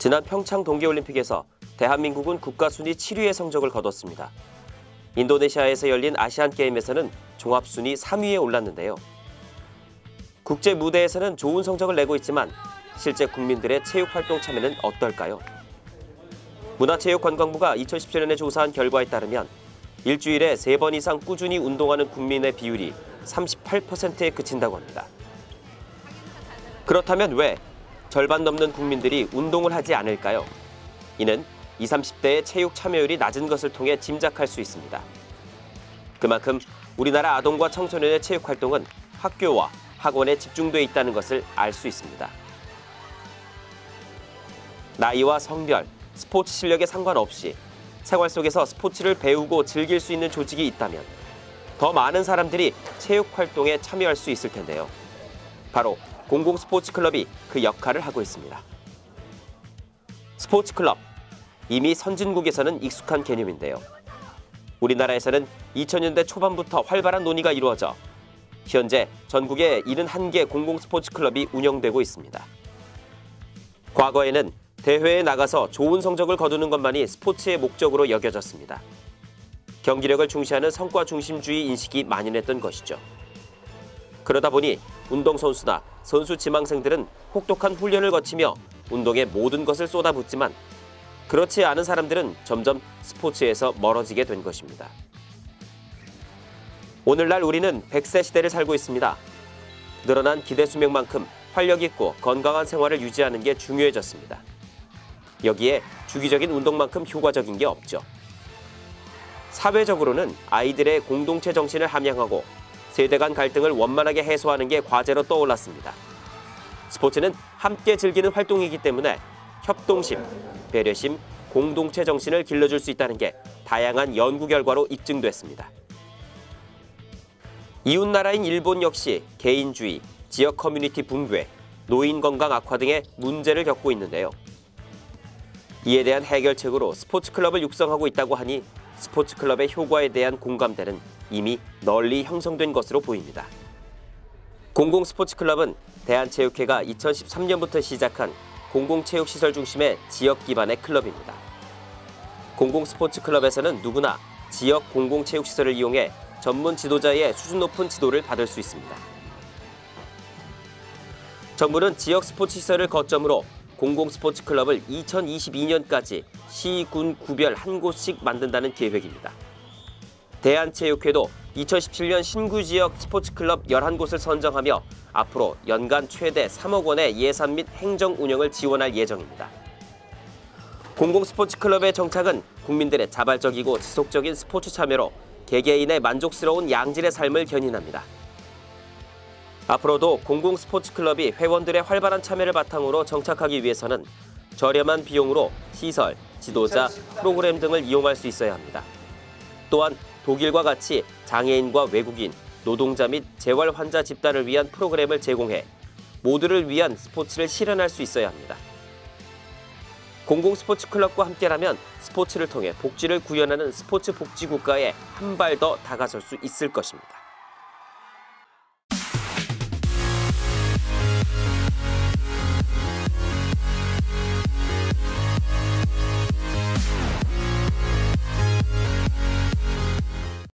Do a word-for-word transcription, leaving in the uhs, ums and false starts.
지난 평창 동계올림픽에서 대한민국은 국가 순위 칠 위의 성적을 거뒀습니다. 인도네시아에서 열린 아시안게임에서는 종합순위 삼 위에 올랐는데요. 국제 무대에서는 좋은 성적을 내고 있지만 실제 국민들의 체육활동 참여는 어떨까요? 문화체육관광부가 이천십칠 년에 조사한 결과에 따르면 일주일에 세 번 이상 꾸준히 운동하는 국민의 비율이 삼십팔 퍼센트에 그친다고 합니다. 그렇다면 왜 절반 넘는 국민들이 운동을 하지 않을까요? 이는 이십, 삼십 대의 체육 참여율이 낮은 것을 통해 짐작할 수 있습니다. 그만큼 우리나라 아동과 청소년의 체육 활동은 학교와 학원에 집중돼 있다는 것을 알 수 있습니다. 나이와 성별, 스포츠 실력에 상관없이 생활 속에서 스포츠를 배우고 즐길 수 있는 조직이 있다면 더 많은 사람들이 체육 활동에 참여할 수 있을 텐데요. 바로 공공 스포츠 클럽이 그 역할을 하고 있습니다. 스포츠 클럽, 이미 선진국에서는 익숙한 개념인데요. 우리나라에서는 이천 년대 초반부터 활발한 논의가 이루어져 현재 전국에 칠십일 개 공공 스포츠 클럽이 운영되고 있습니다. 과거에는 대회에 나가서 좋은 성적을 거두는 것만이 스포츠의 목적으로 여겨졌습니다. 경기력을 중시하는 성과 중심주의 인식이 만연했던 것이죠. 그러다 보니 운동선수나 선수 지망생들은 혹독한 훈련을 거치며 운동에 모든 것을 쏟아붓지만 그렇지 않은 사람들은 점점 스포츠에서 멀어지게 된 것입니다. 오늘날 우리는 백 세 시대를 살고 있습니다. 늘어난 기대 수명만큼 활력 있고 건강한 생활을 유지하는 게 중요해졌습니다. 여기에 주기적인 운동만큼 효과적인 게 없죠. 사회적으로는 아이들의 공동체 정신을 함양하고 세대 간 갈등을 원만하게 해소하는 게 과제로 떠올랐습니다. 스포츠는 함께 즐기는 활동이기 때문에 협동심, 배려심, 공동체 정신을 길러줄 수 있다는 게 다양한 연구 결과로 입증됐습니다. 이웃나라인 일본 역시 개인주의, 지역 커뮤니티 붕괴, 노인 건강 악화 등의 문제를 겪고 있는데요. 이에 대한 해결책으로 스포츠 클럽을 육성하고 있다고 하니 스포츠 클럽의 효과에 대한 공감대는 이미 널리 형성된 것으로 보입니다. 공공 스포츠 클럽은 대한체육회가 이천십삼 년부터 시작한 공공체육시설 중심의 지역 기반의 클럽입니다. 공공 스포츠 클럽에서는 누구나 지역 공공체육시설을 이용해 전문 지도자의 수준 높은 지도를 받을 수 있습니다. 정부는 지역 스포츠 시설을 거점으로 공공 스포츠 클럽을 이천이십이 년까지 시, 군, 구별 한 곳씩 만든다는 계획입니다. 대한체육회도 이천십칠 년 신구 지역 스포츠 클럽 열한 곳을 선정하며 앞으로 연간 최대 삼억 원의 예산 및 행정 운영을 지원할 예정입니다. 공공 스포츠 클럽의 정착은 국민들의 자발적이고 지속적인 스포츠 참여로 개개인의 만족스러운 양질의 삶을 견인합니다. 앞으로도 공공 스포츠 클럽이 회원들의 활발한 참여를 바탕으로 정착하기 위해서는 저렴한 비용으로 시설, 지도자, 프로그램 등을 이용할 수 있어야 합니다. 또한 독일과 같이 장애인과 외국인, 노동자 및 재활 환자 집단을 위한 프로그램을 제공해 모두를 위한 스포츠를 실현할 수 있어야 합니다. 공공 스포츠 클럽과 함께라면 스포츠를 통해 복지를 구현하는 스포츠 복지 국가에 한 발 더 다가설 수 있을 것입니다.